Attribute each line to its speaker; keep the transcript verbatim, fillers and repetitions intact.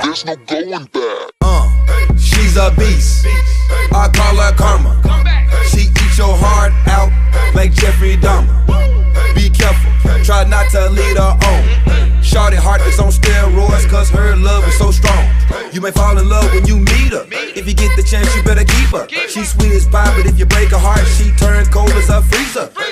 Speaker 1: there's no going back.
Speaker 2: Uh, she's a beast, I call her karma. She eats your heart out like Jeffrey Dahmer. Be careful, try not to lead her on. Shawty heart is on steroids, cause her love is so strong. You may fall in love when you meet her. If you get the chance, you better keep her. She's sweet as pie, but if you break her heart, she turn cold as a freezer.